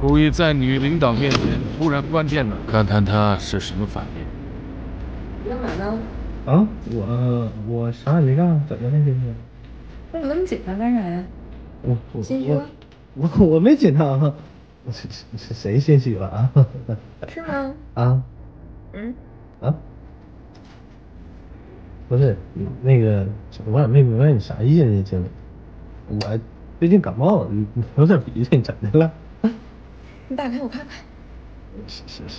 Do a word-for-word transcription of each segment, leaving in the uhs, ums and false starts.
故意在女领导面前突然关键了，看看她是什么反应。 你干嘛呢？ 啊，我我啥也没干，怎么了今天？ 那你那么紧张干啥呀？ 我我心虚了？ 我我我没紧张，是是是谁心虚了啊？ 是吗？ 啊？ 嗯？ 啊？不是，那个我也没明白你啥意思，经理。我最近感冒了，有点鼻涕，你怎的了？ 你打开我看看。 是是是。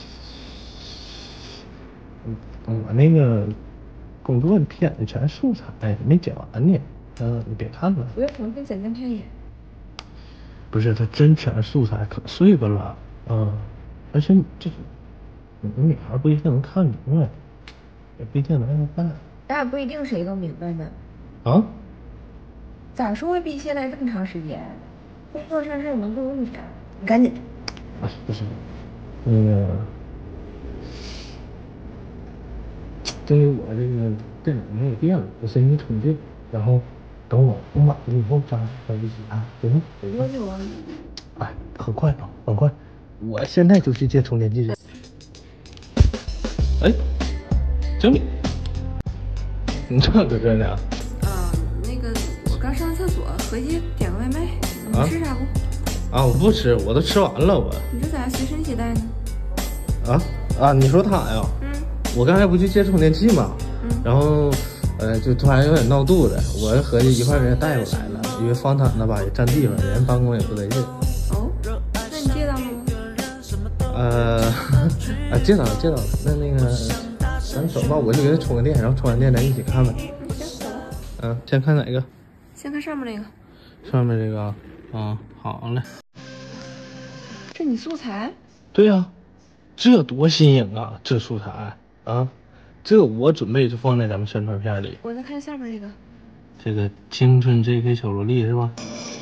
我那个工作片子全素材，没剪完呢。嗯，你别看了。 不用，我给简单看一眼。 不是，它真全素材，可碎巴了。嗯，而且你这，你女孩不一定能看明白，也不一定能让她办。 咱也不一定谁都明白呢。 啊？ 咋说会毕现在这么长时间？工作上事能不如你啥？你赶紧。 啊，不是，那个，对于我这个电脑没有电了，我申请充电，然后等我充满了以后再再一起看，行吗？ 多久啊？ 哎，很快啊，很快，我现在就去借充电器。哎，经理，你这搁这呢？ 啊，那个我刚上厕所，回去点个外卖。你啊吃啥不？ 啊，我不吃，我都吃完了，我。 你这咋随身携带呢？ 啊啊，你说他呀？ 嗯。 我刚才不去借充电器嘛， 嗯。 然后，呃，就突然有点闹肚子，我合计一块给他带过来了，因为方毯子吧也占地方，人办公也不得劲。 哦，那你借到吗？ 呃，啊，借到了，借到了。那那个，咱走吧，我去给他充个电，然后充完电咱一起看呗。 行，走吧。 嗯，先看哪个？ 先看上面那个。 上面这个啊，啊，好嘞。 这你素材？ 对呀、啊，这多新颖啊！这素材啊，这我准备就放在咱们宣传片里。 我再看下面这个。 这个青春 J K 小萝莉是吧？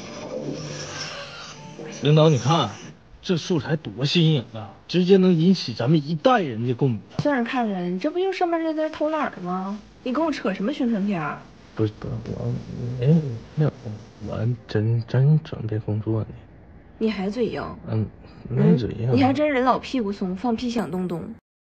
领导，你看这素材多新颖啊，直接能引起咱们一代人的共鸣。 算是看人，这不就上面这在偷懒吗？你跟我扯什么宣传片？ 不是不是，我没没有，我真真准备工作呢。 你还嘴硬？ 嗯，没嘴硬、 嗯。你还真人老屁股松，放屁响咚咚。